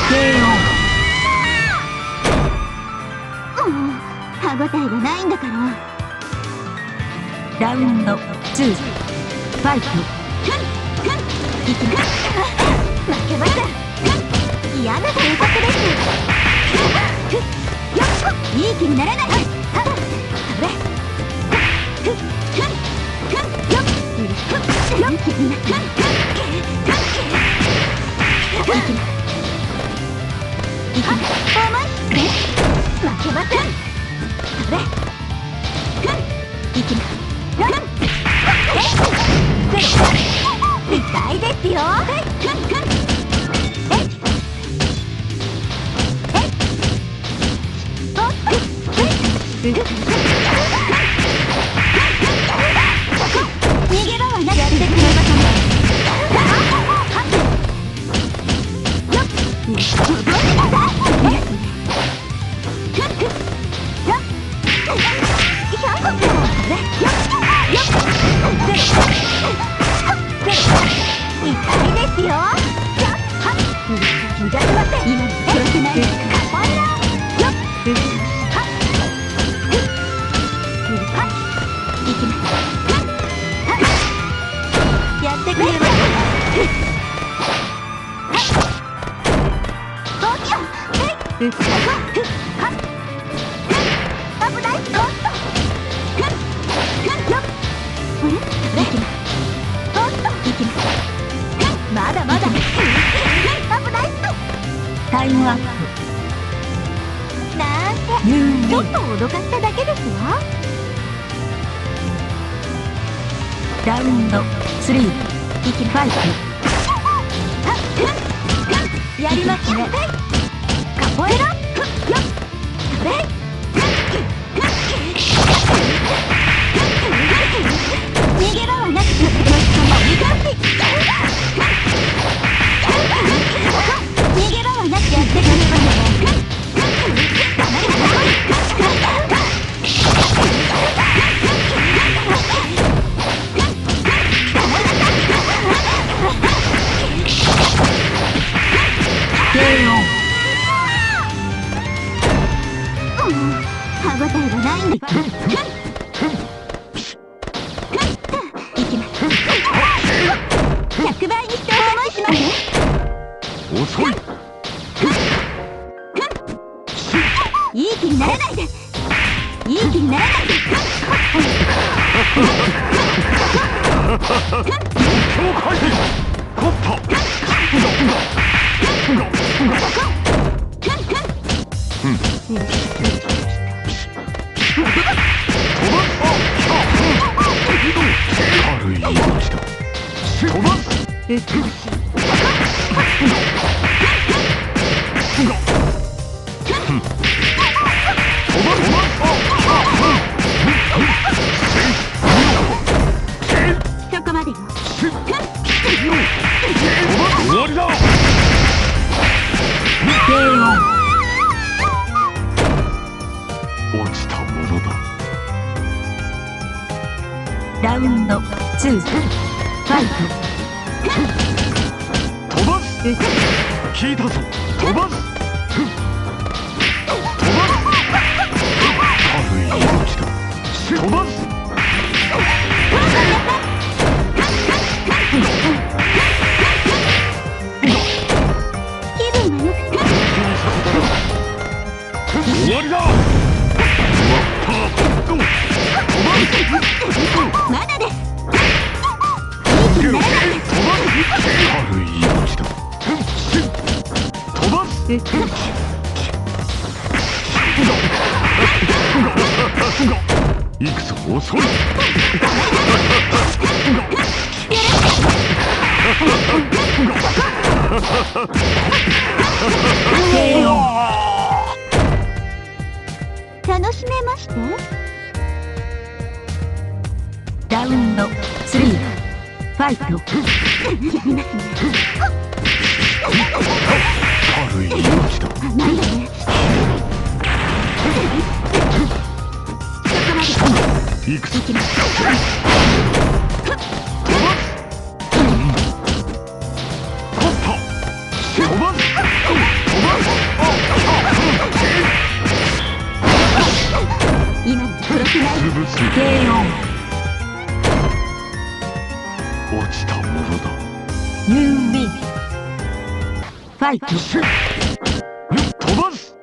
歯応えがないんだから。 ラウンド2ファイト。 いきます。負けません。嫌な対策です。いい気にならない。それ。負けません。それ。いきます。痛いですよ。逃げ場はなくやってくれません。まだまだ。 タイムアップ。 なんてちょっと脅かしただけですわ。 ラウンド3ファイト。 やりますね。カポエラ。それ。逃げ場はなくて逃げ場はなくやってくればね。歯応えがないんだ。いきます。100倍にしてお願いします。 遅い。 いい気にならないで。いい気にならないで。 軽い命だ。飛ばす。 そこまでよ。 終わりだ。落ちたものだ。 ラウンド2ファイト。 飛ばす。聞いたぞ。飛ばす。飛ばす。軽い命だ。飛ばす。 気分が良くて。 終わりだ。 まだです。 軽い命だ。飛ばす。行くぞ。遅い。 楽しめました。 ラウンド3ファイト。 やりますね。 軽い命だ。 なんだね。 行くぞ。 行きます。 飛ばす。 KO 落ちたものだ。 You win ファイト飛ばす。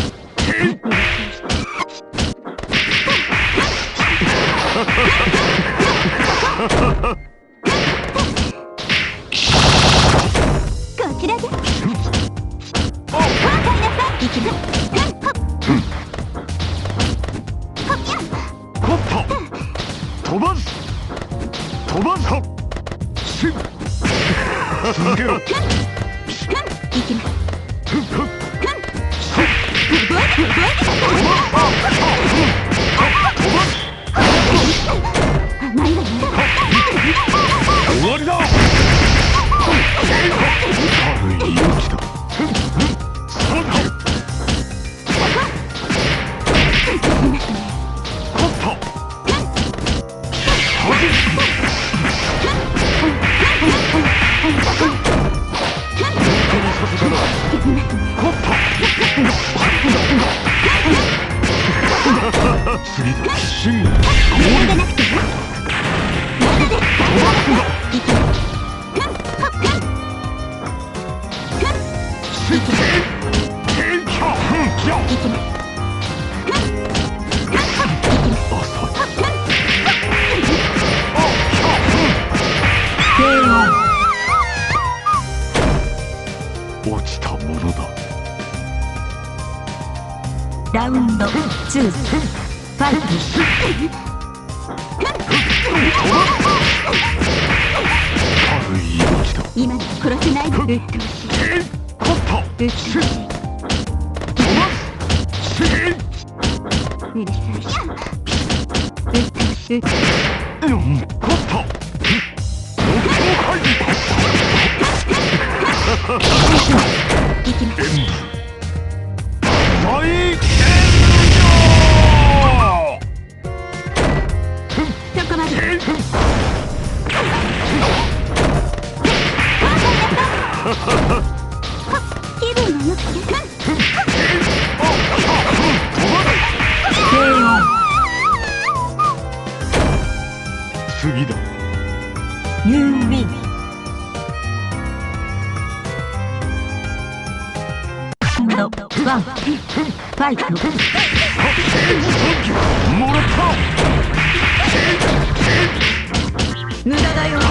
こちらで。お帰りなさい。行きます。 ほっと飛ばす。飛ばす。続けろ。 行きます。甘いわね。 終わりだ。軽い命だ。次だ。真が逃げなくても。行きます。 落ちたものだ。 ラウンド2ファイト軽い命だ。 今の殺せないで。うっとうしい。うっとうしい。うるさい。うっとうしい。行きます。 大炎そこまで。気分が良くて。 KO 次だ。 You win ラウンド1ファイトもらった。 無駄だよ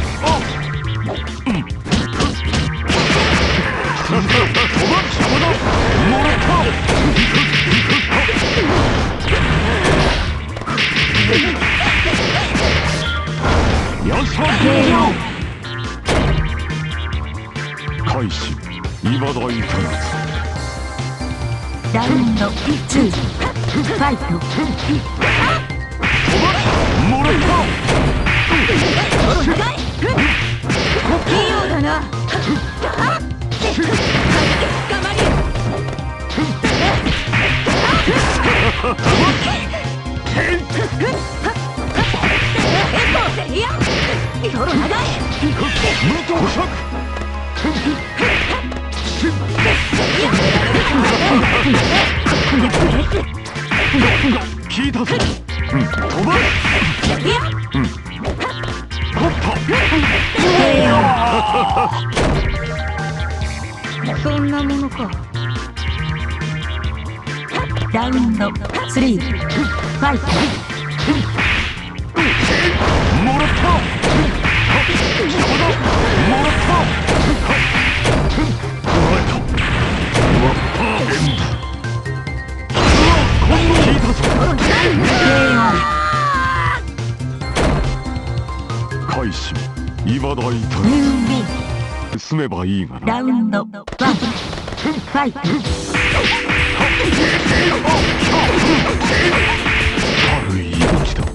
開始。いまだいたらず。 ラウンド2ファイトもらった。 器用だな聞いたぞ。飛ばそんなものかラウンド3ファイトもらった。もらった。聞いたぞ。開始。いまだいたら You win ず。進めばいいがな。 ラウンド1ファイト軽い命だ。